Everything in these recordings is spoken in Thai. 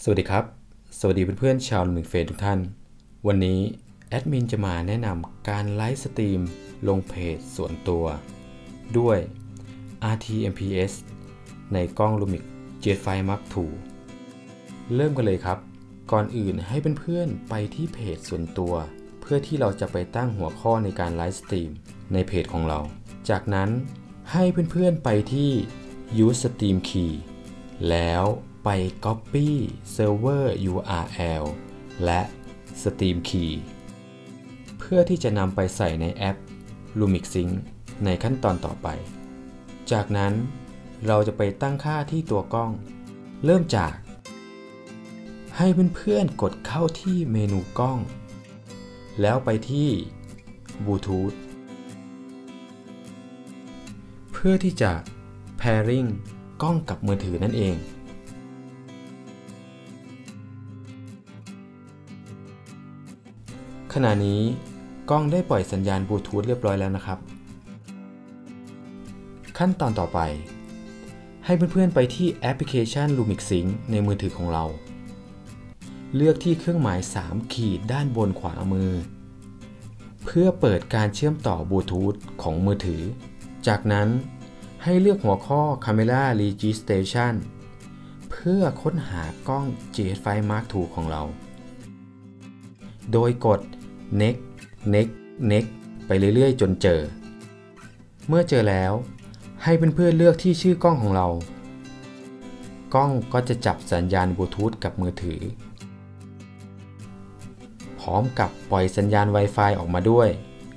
วัสดีครับสวัสดีเพื่อนๆชาวลูมิกเฟซทุกท่านวันนี้แอดมินจะมาแนะนำการไลฟ์สตรีมลงเพจส่วนตัวด้วย RTMPS ในกล้อง Lumix Jet 5 Mark II เริ่มกันเลยครับก่อนอื่นให้เพื่อนๆไปที่เพจส่วนตัวเพื่อที่เราจะไปตั้งหัวข้อในการไลฟ์สตรีมในเพจของเราจากนั้นให้เพื่อนๆไปที่ Use Stream Key แล้วไป Copy Server URL และ Stream Key เพื่อที่จะนำไปใส่ในแอป Lumix Sync ในขั้นตอนต่อไปจากนั้นเราจะไปตั้งค่าที่ตัวกล้องเริ่มจากให้เพื่อนๆกดเข้าที่เมนูกล้องแล้วไปที่ Bluetooth เพื่อที่จะ Pairing กล้องกับมือถือนั่นเองขณะนี้กล้องได้ปล่อยสัญญาณบลูทูธเรียบร้อยแล้วนะครับขั้นตอนต่อไปให้เพื่อนๆไปที่แอปพลิเคชัน Lumix Sync ในมือถือของเราเลือกที่เครื่องหมาย3ขีดด้านบนขวามือเพื่อเปิดการเชื่อมต่อบลูทูธของมือถือจากนั้นให้เลือกหัวข้อ Camera Registration เพื่อค้นหากล้อง Jet 5 Mark II ของเราโดยกด next ไปเรื่อยๆจนเจอเมื่อเจอแล้วให้เพื่อนๆเลือกที่ชื่อกล้องของเรากล้องก็จะจับสัญญาณบลูทูธกับมือถือพร้อมกับปล่อยสัญญาณ Wi-Fi ออกมาด้วย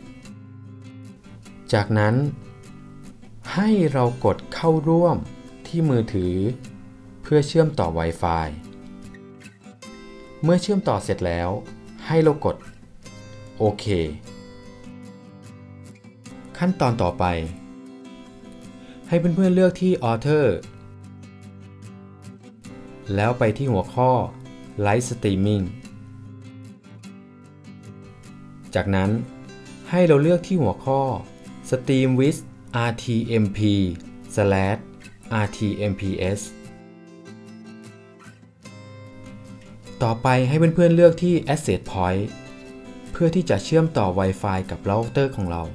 จากนั้นให้เรากดเข้าร่วมที่มือถือเพื่อเชื่อมต่อ Wi-Fi เมื่อเชื่อมต่อเสร็จแล้วให้เรากดโอเคขั้นตอนต่อไปให้เพื่อนๆเลือกที่ Author แล้วไปที่หัวข้อ Live Streaming จากนั้นให้เราเลือกที่หัวข้อ Stream with RTMP/RTMPS ต่อไปให้เพื่อนๆเลือกที่ Access Point เพื่อที่จะเชื่อมต่อ Wi-Fi กับเราเตอร์ของเรา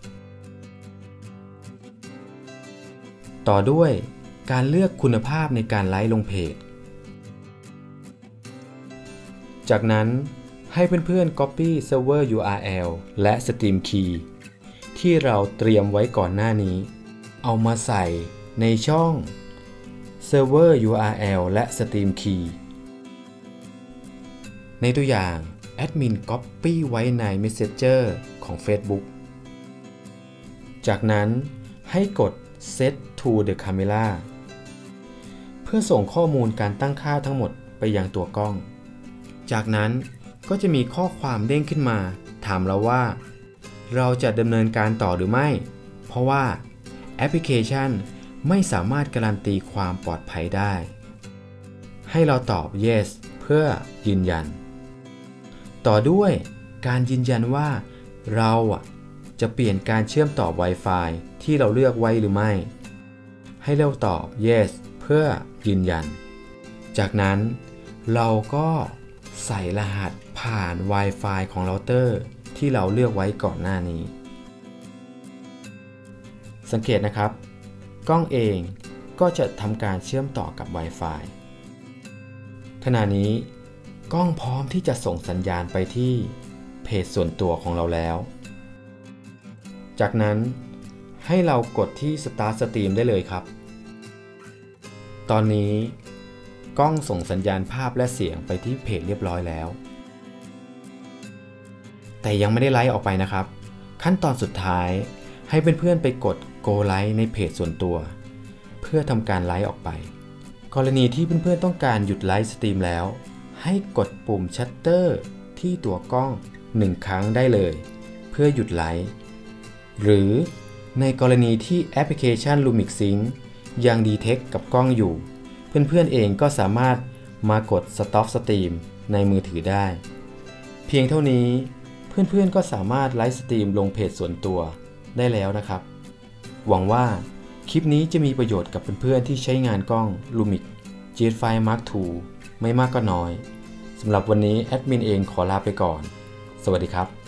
ต่อด้วยการเลือกคุณภาพในการไลฟ์ลงเพจจากนั้นให้เพื่อนๆ Copy Server URL และ Stream Key ที่เราเตรียมไว้ก่อนหน้านี้เอามาใส่ในช่อง Server URL และ Stream Key ในตัวอย่างแอดมิน Copy ไว้ใน Messenger ของ Facebook จากนั้นให้กด Set to the camera เพื่อส่งข้อมูลการตั้งค่าทั้งหมดไปยังตัวกล้องจากนั้นก็จะมีข้อความเด้งขึ้นมาถามเราว่าเราจะดำเนินการต่อหรือไม่เพราะว่าแอปพลิเคชันไม่สามารถการันตีความปลอดภัยได้ให้เราตอบ yes เพื่อยืนยันต่อด้วยการยืนยันว่าเราจะเปลี่ยนการเชื่อมต่อ Wi-Fi ที่เราเลือกไว้หรือไม่ให้เราตอบ yes เพื่อยืนยันจากนั้นเราก็ใส่รหัสผ่าน Wi-Fi ของเราเตอร์ที่เราเลือกไว้ก่อนหน้านี้สังเกตนะครับกล้องเองก็จะทำการเชื่อมต่อกับ Wi-Fi ขณะนี้กล้องพร้อมที่จะส่งสัญญาณไปที่เพจส่วนตัวของเราแล้วจากนั้นให้เรากดที่ Start Stream ได้เลยครับตอนนี้กล้องส่งสัญญาณภาพและเสียงไปที่เพจเรียบร้อยแล้วแต่ยังไม่ได้ไลฟ์ออกไปนะครับขั้นตอนสุดท้ายให้เพื่อนๆไปกด Go Live ในเพจส่วนตัวเพื่อทำการไลฟ์ออกไปกรณีที่เพื่อนๆต้องการหยุดไลฟ์สตรีมแล้วให้กดปุ่มชัตเตอร์ที่ตัวกล้อง1ครั้งได้เลยเพื่อหยุดไลฟ์หรือในกรณีที่แอปพลิเคชัน Lumix Sync ยังดีเทคกับกล้องอยู่เพื่อนๆเองก็สามารถมากด Stop Stream ในมือถือได้เพียงเท่านี้เพื่อนๆก็สามารถไลฟ์สตรีมลงเพจส่วนตัวได้แล้วนะครับหวังว่าคลิปนี้จะมีประโยชน์กับเพื่อนๆที่ใช้งานกล้อง Lumix Jet 5 Mark II ไม่มากก็น้อยสำหรับวันนี้แอดมินเองขอลาไปก่อนสวัสดีครับ